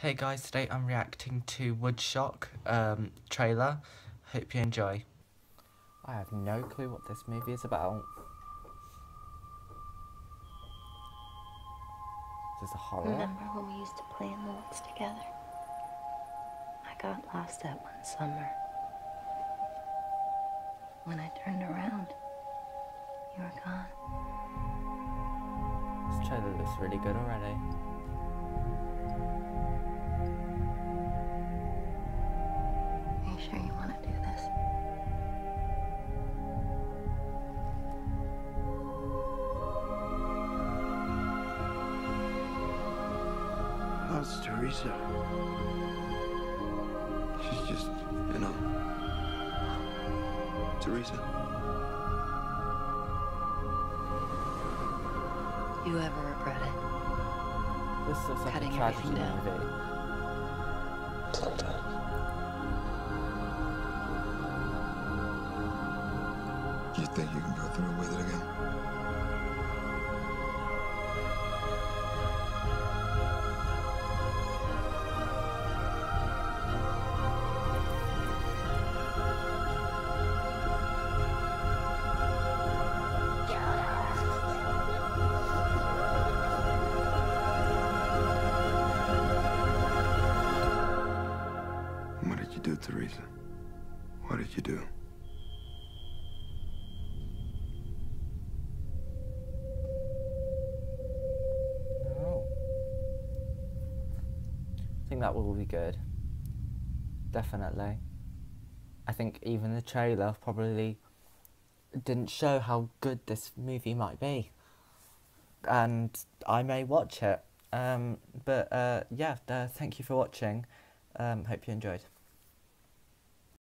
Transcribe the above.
Hey guys, today I'm reacting to Woodshock trailer. Hope you enjoy. I have no clue what this movie is about. Is this a horror? Remember when we used to play in the woods together? I got lost that one summer. When I turned around, you were gone. This trailer looks really good already. Are you sure you want to do this? How's Teresa? She's just, Teresa. You ever regret it? This looks like Cutting a tragedy everything down. movie. Sometimes. You think you can go through with it again? What did you do, Teresa? What did you do? Oh. I think that will be good. Definitely. I think even the trailer probably didn't show how good this movie might be. And I may watch it. Yeah, thank you for watching. Hope you enjoyed.